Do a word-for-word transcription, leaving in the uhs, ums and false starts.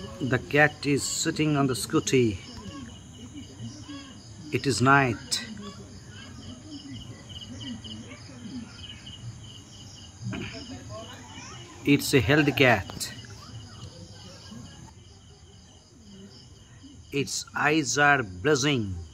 The cat is sitting on the scooty. It is night. It's a healthy cat. Its eyes are blazing.